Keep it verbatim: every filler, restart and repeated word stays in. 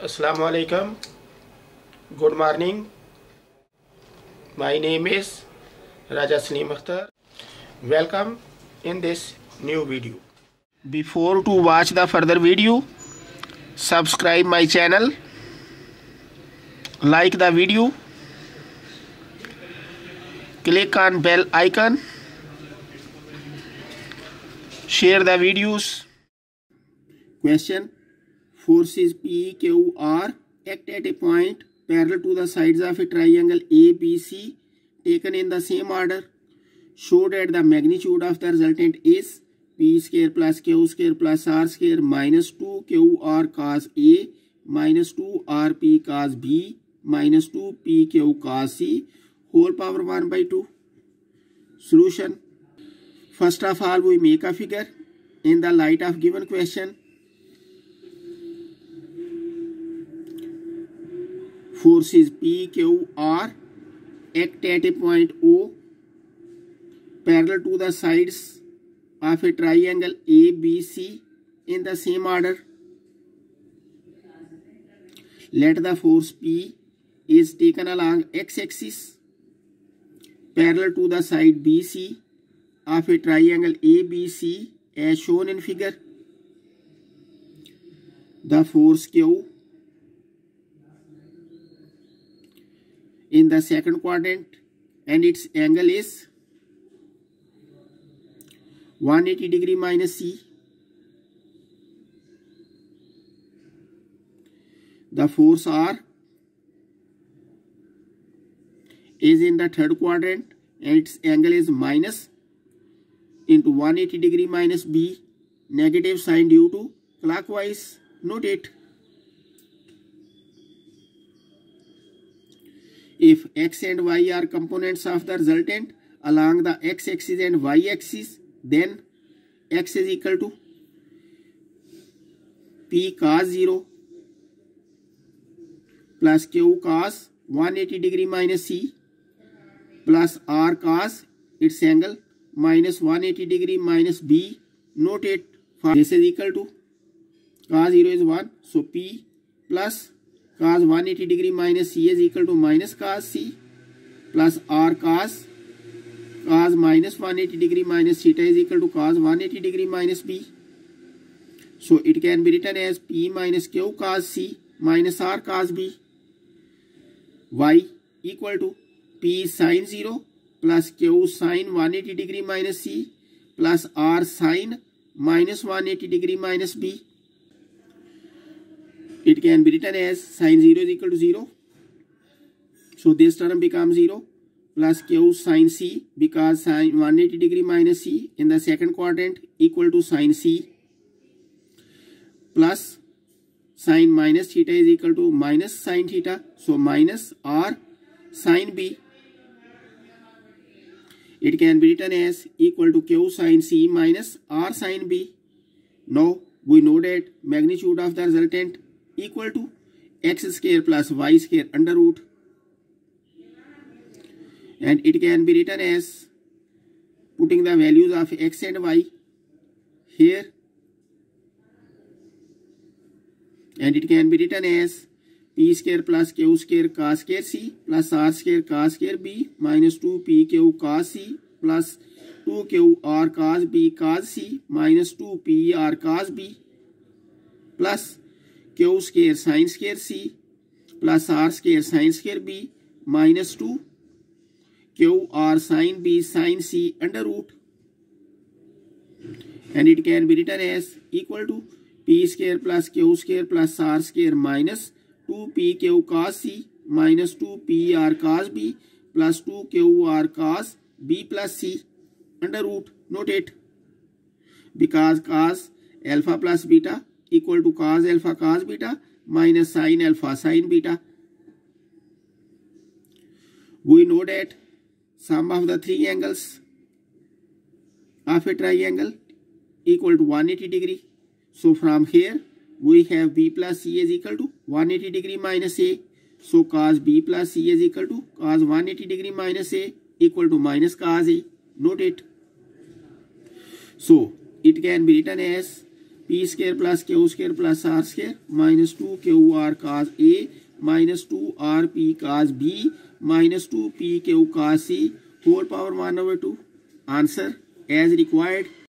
Assalamu alaikum. Good morning. My name is Raja Salim Akhtar. Welcome in this new video. Before to watch the further video, subscribe my channel, like the video, click on bell icon, share the videos. Question: forces P, Q, R act at a point parallel to the sides of a triangle A B C taken in the same order. Show that the magnitude of the resultant is P square plus Q square plus R square minus two Q R cos A minus two R P cos B minus two P Q cos C whole power one by two. Solution: first of all, we make a figure in the light of given question. Forces P, Q, R act at a point O parallel to the sides of a triangle A B C in the same order. Let the force P is taken along x-axis parallel to the side B C of a triangle A B C as shown in figure. The force Q in the second quadrant and its angle is one hundred eighty degree minus C. The force R is in the third quadrant and its angle is minus into one hundred eighty degree minus B, negative sign due to clockwise. Note it. If x and y are components of the resultant along the x-axis and y-axis, then x is equal to P cos zero plus Q cos one hundred eighty degree minus C plus R cos its angle minus one hundred eighty degree minus B. Note it. This is equal to cos zero is one, so P plus cos one hundred eighty degree minus C is equal to minus cos C plus R cos cos minus one hundred eighty degree minus theta is equal to cos one hundred eighty degree minus B. So it can be written as P minus Q cos C minus R cos B. Y equal to P sin zero plus Q sin one hundred eighty degree minus C plus R sin minus one hundred eighty degree minus B. It can be written as sin zero is equal to zero. So this term becomes zero plus Q sin C because sin one hundred eighty degree minus C in the second quadrant equal to sin C plus sin minus theta is equal to minus sin theta. So minus R sin B. It can be written as equal to Q sin C minus R sin B. Now we know that magnitude of the resultant equal to x square plus y square under root, and it can be written as putting the values of x and y here, and it can be written as P square plus Q square cos square C plus R square cos square B minus two P Q cos C plus two Q R cos B cos C minus two P R cos B plus Q square sin square C plus R square sin square B minus two Q R sin B sin C under root, and it can be written as equal to P square plus Q square plus R square minus two P Q cos C minus two P R cos B plus two Q R cos B plus C under root. Note it. Because cos alpha plus beta equal to cos alpha cos beta minus sin alpha sin beta. We know that sum of the three angles of a triangle equal to one hundred eighty degree. So from here we have B plus C is equal to one hundred eighty degree minus A. So cos B plus C is equal to cos one hundred eighty degree minus A equal to minus cos A. Note it. So it can be written as P square plus Q square plus R square minus two Q R cos A minus two R P cos B minus two P Q cos C whole power one over two. Answer as required.